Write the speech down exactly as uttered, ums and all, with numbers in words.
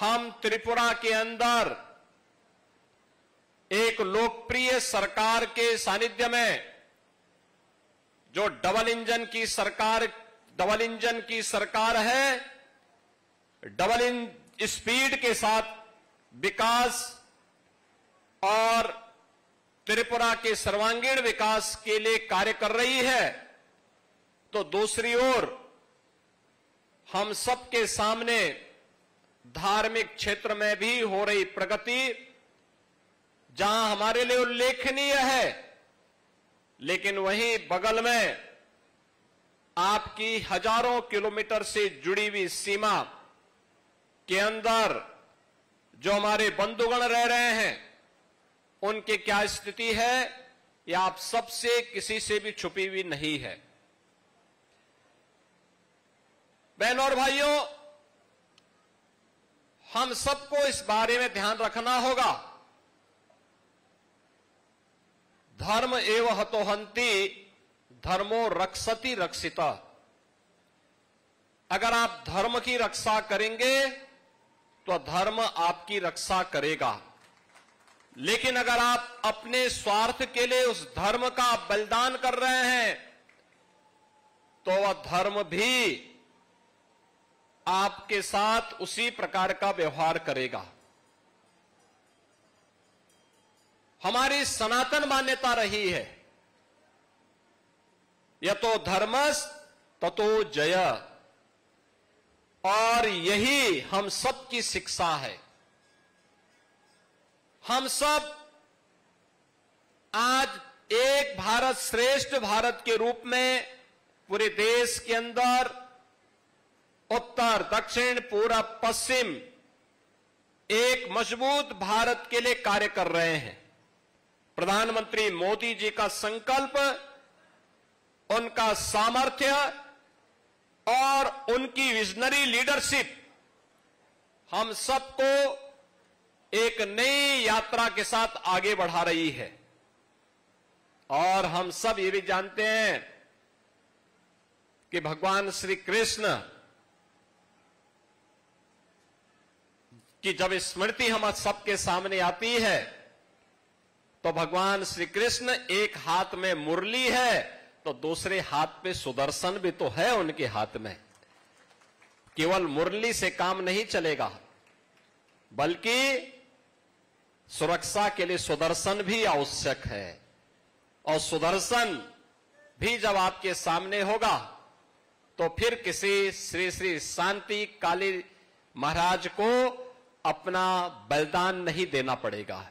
हम त्रिपुरा के अंदर एक लोकप्रिय सरकार के सानिध्य में जो डबल इंजन की सरकार डबल इंजन की सरकार है, डबल इन स्पीड के साथ विकास और त्रिपुरा के सर्वांगीण विकास के लिए कार्य कर रही है, तो दूसरी ओर हम सबके सामने धार्मिक क्षेत्र में भी हो रही प्रगति, जहां हमारे लिए उल्लेखनीय है, लेकिन वहीं बगल में आपकी हजारों किलोमीटर से जुड़ी हुई सीमा के अंदर जो हमारे बंधुगण रह रहे हैं, उनकी क्या स्थिति है, यह आप सबसे किसी से भी छुपी हुई नहीं है। बहनों और भाइयों, हम सबको इस बारे में ध्यान रखना होगा। धर्म एव हतोहंति धर्मो रक्षति रक्षिता। अगर आप धर्म की रक्षा करेंगे तो धर्म आपकी रक्षा करेगा, लेकिन अगर आप अपने स्वार्थ के लिए उस धर्म का बलिदान कर रहे हैं तो वह धर्म भी आपके साथ उसी प्रकार का व्यवहार करेगा। हमारी सनातन मान्यता रही है, यतो धर्मस् ततो जय, और यही हम सब की शिक्षा है। हम सब आज एक भारत श्रेष्ठ भारत के रूप में पूरे देश के अंदर उत्तर दक्षिण पूर्व पश्चिम एक मजबूत भारत के लिए कार्य कर रहे हैं। प्रधानमंत्री मोदी जी का संकल्प, उनका सामर्थ्य और उनकी विजनरी लीडरशिप हम सबको एक नई यात्रा के साथ आगे बढ़ा रही है। और हम सब ये भी जानते हैं कि भगवान श्री कृष्ण की जब स्मृति हम सबके सामने आती है तो भगवान श्री कृष्ण एक हाथ में मुरली है तो दूसरे हाथ पे सुदर्शन भी तो है उनके हाथ में। केवल मुरली से काम नहीं चलेगा, बल्कि सुरक्षा के लिए सुदर्शन भी आवश्यक है। और सुदर्शन भी जब आपके सामने होगा तो फिर किसी श्री श्री शांति काली महाराज को अपना बलिदान नहीं देना पड़ेगा।